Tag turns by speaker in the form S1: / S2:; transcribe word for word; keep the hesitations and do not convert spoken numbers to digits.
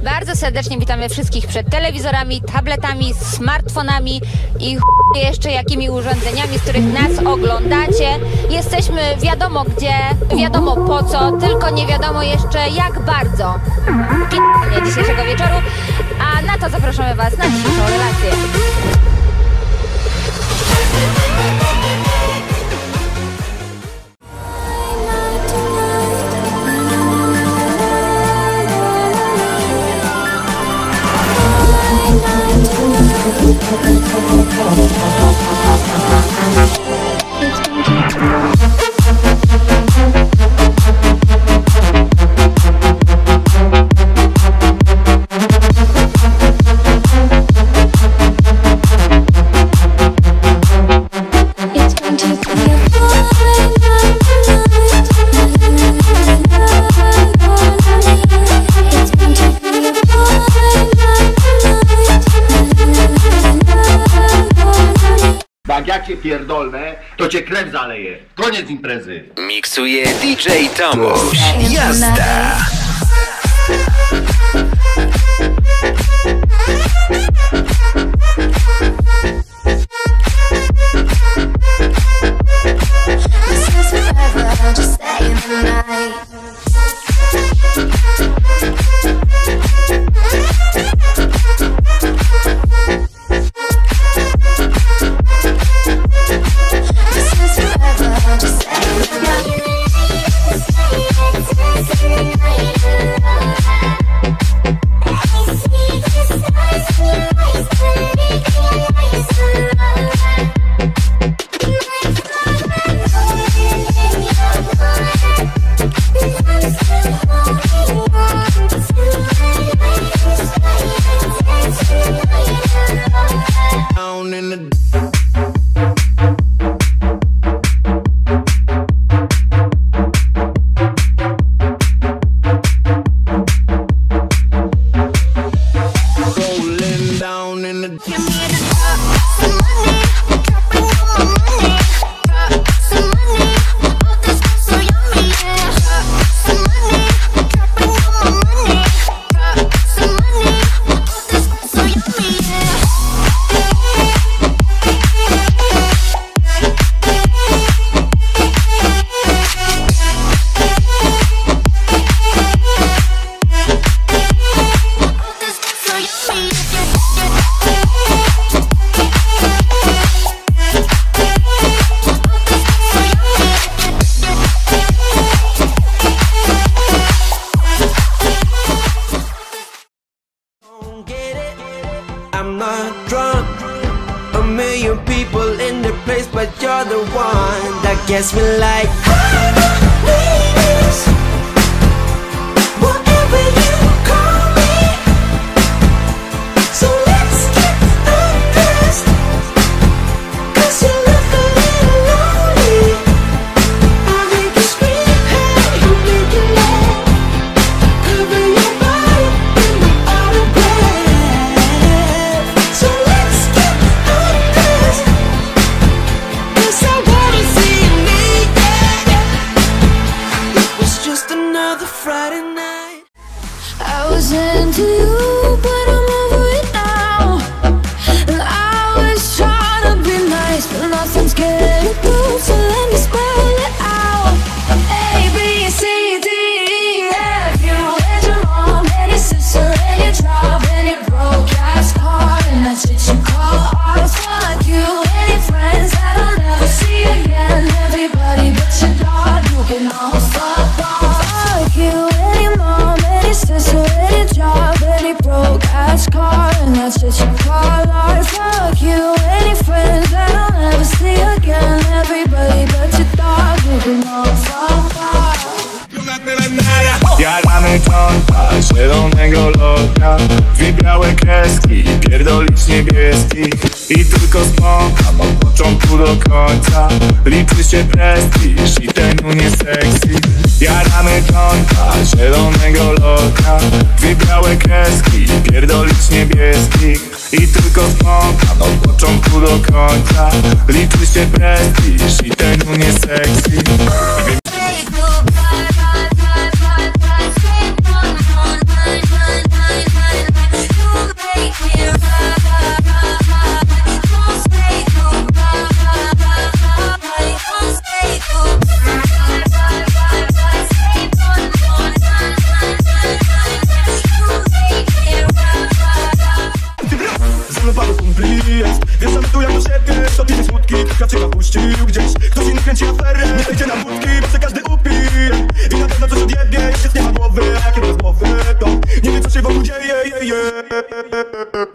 S1: Bardzo serdecznie witamy wszystkich przed telewizorami, tabletami, smartfonami i jeszcze jakimi urządzeniami, z których nas oglądacie. Jesteśmy wiadomo gdzie, wiadomo po co, tylko nie wiadomo jeszcze jak bardzo. P***nie dzisiejszego wieczoru, a na to zapraszamy Was na dzisiejszą relację.
S2: Jak ja cię pierdolnę, to cię krew zaleje. Koniec imprezy.
S3: Miksuje D J Tomuś. Jazda!
S4: I'm not drunk. A million people in the place, but you're the one that gets me like Venus. Whatever you call me. So let's get undressed, 'cause you look a little lonely. I'll make you scream, hey, you make it loud. Cover your body in my autograph. So let's get undressed, 'cause I wanna see me, yeah. It was just another Friday night.
S5: I was into you, but I'm over it now. And I was trying to be nice, but nothing's getting through, so let me spell it out. A, B, C, D, E, F. You and your mom and your sister and your job and your broke-ass car, and that's what you call art. Fuck you and your friends that I'll never see again. Everybody but your dog, you can all fuck off. Fuck you and your mom and your sister and your job and your broke-ass car, and that's what you call art. Fuck you and your friends that I'll never see again. Everybody but your dog, you can all fuck off.
S6: Jaramy kąta zielonego loka, dwie białe kreski, pierdolić niebieski. I tylko spąkam od początku do końca. Liczy się prestiż i ten nie sexy. Jaramy kąta zielonego loka, dwie białe kreski, pierdolić niebieskich. I tylko spąkam od początku do końca. Liczy się prestiż i ten nie sexy.
S5: Bye, bye, bye, bye, bye, bye, bye, bye, bye, bye, bye, bye.
S6: puścił gdzieś. Ktoś inny kręci aferę, nie wejdzie na budki, bo se każdy upije. I na pewno coś odjebie, jeśli nie ma głowy. A kiedy z głowy to nie wie co się wokół dzieje, je, je.